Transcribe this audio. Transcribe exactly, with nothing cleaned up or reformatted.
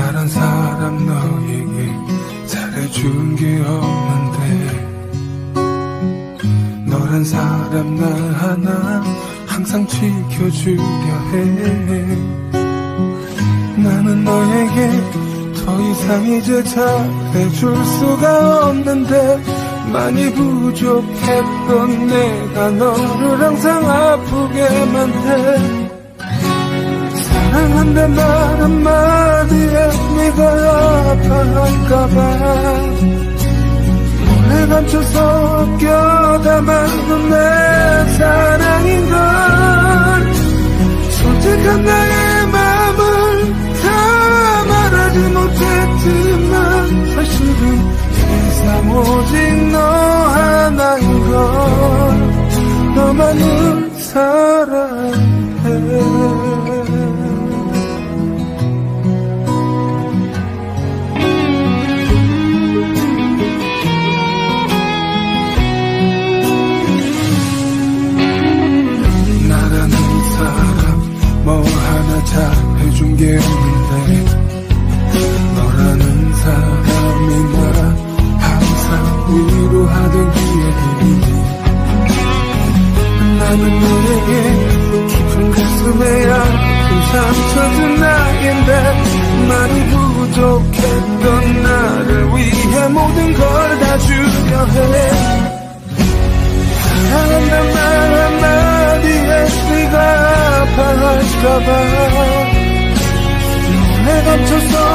다른 사람 너에게 잘해준 게 없는데 너란 사람 나 하나 항상 지켜주려 해. 나는 너에게 더 이상 이제 잘해줄 수가 없는데 많이 부족했던 내가 너를 항상 아프게만 해. 사랑한다 말 한마디에 네가 아파할까봐 몰래 감춰서 껴 담아둔 내 사랑인걸. 솔직한 나의 맘을 다 말하지 못했지만 사실은 세상 오직 너 하나인걸. 너만을 사랑해. 뭐 하나 잘해준 게 없는데 너라는 사람이 나 항상 위로하던 기억이. 나는 너에게 깊은 가슴에 아픈 상처준 나인데 많이 부족했던 나를 위해 모든 걸 다 주려 해. 사랑한단 말 한마디에 네가 아파할까봐 몰래 감춰서